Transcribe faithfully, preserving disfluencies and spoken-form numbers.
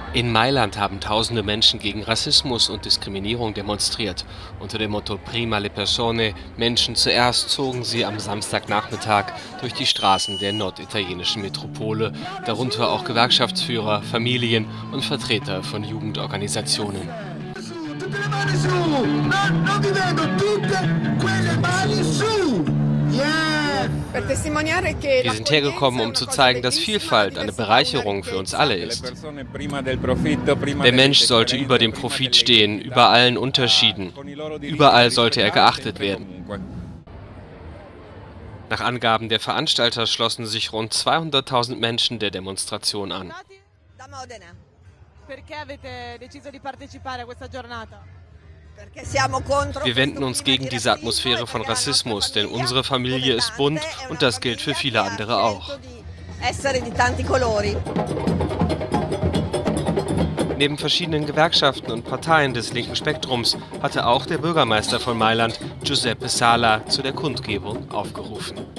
In Mailand haben tausende Menschen gegen Rassismus und Diskriminierung demonstriert. Unter dem Motto Prima le persone, Menschen zuerst, zogen sie am Samstagnachmittag durch die Straßen der norditalienischen Metropole, darunter auch Gewerkschaftsführer, Familien und Vertreter von Jugendorganisationen. Tutte le mani su! Non, non vi vedo tutte quelle mani su! Yeah! Wir sind hergekommen, um zu zeigen, dass Vielfalt eine Bereicherung für uns alle ist. Der Mensch sollte über dem Profit stehen, über allen Unterschieden. Überall sollte er geachtet werden. Nach Angaben der Veranstalter schlossen sich rund zweihunderttausend Menschen der Demonstration an. Wir wenden uns gegen diese Atmosphäre von Rassismus, denn unsere Familie ist bunt und das gilt für viele andere auch. Neben verschiedenen Gewerkschaften und Parteien des linken Spektrums hatte auch der Bürgermeister von Mailand, Giuseppe Sala, zu der Kundgebung aufgerufen.